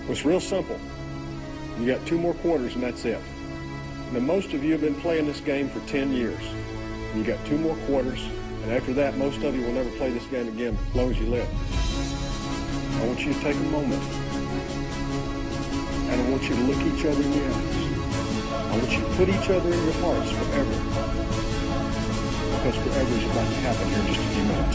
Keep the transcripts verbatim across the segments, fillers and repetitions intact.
Well, it's real simple. You got two more quarters and that's it. Now, most of you have been playing this game for ten years. You got two more quarters, and after that, most of you will never play this game again as long as you live. I want you to take a moment, and I want you to look each other in the eyes. I want you to put each other in your hearts forever, because forever is about to happen here in just a few minutes.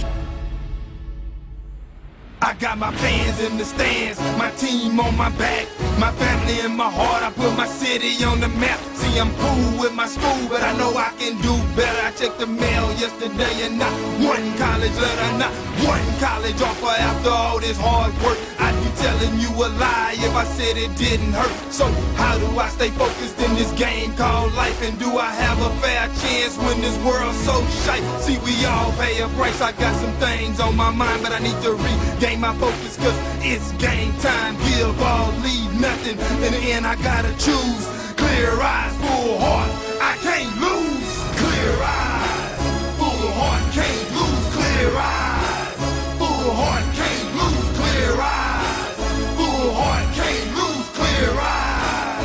I got my fans in the stands, my team on my back, my family in my heart. I put my city on the map. See, I'm cool with my school, but I know I can do better. I checked the mail yesterday and not one college letter, not one college offer after all this hard work. I'd be telling you a lie if I said it didn't hurt. So how do I stay focused in this game called life? And do I have a fair chance when this world's so shite? See, we all pay a price. I got some things on my mind, but I need to regain my focus, cause it's game time. Give all, leave nothing. In the end, I gotta choose. Clear eyes, full heart, I can't lose. Clear eyes, full heart, can't lose. Clear eyes, full heart, can't lose. Clear eyes, full heart, can't lose. Clear eyes,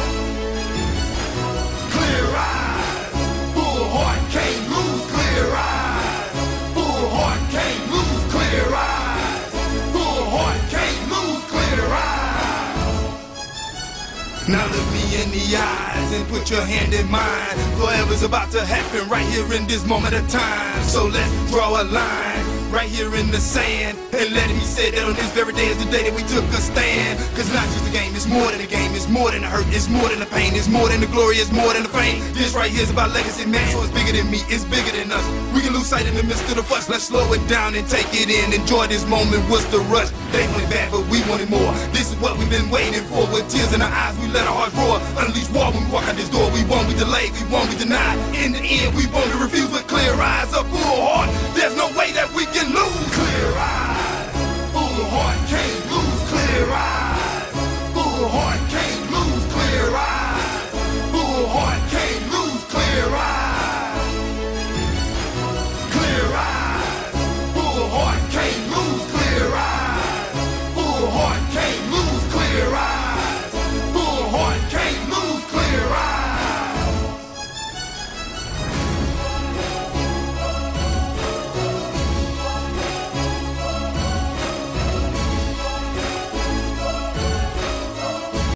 clear eyes, full heart, can't lose. Clear eyes, full heart, can't lose. Clear eyes, full heart, can't lose. Clear eyes. Now look me in the eyes and put your hand in mine. Forever's about to happen right here in this moment of time. So let's draw a line right here in the sand, and let me say that on this very day is the day that we took a stand. Cause not just a game, it's more than a game. It's more than the hurt, it's more than the pain. It's more than the glory, it's more than the fame. This right here is about legacy, man. So it's bigger than me, it's bigger than us. We can lose sight in the midst of the fuss. Let's slow it down and take it in. Enjoy this moment, what's the rush? They wanted bad, but we wanted more. This is what we've been waiting for. With tears in our eyes, we let our hearts roar. Unleash war when we walk out this door. We won't be delayed, we won't be denied. In the end, we won't be refused with clear eyes, a full heart. There's no way that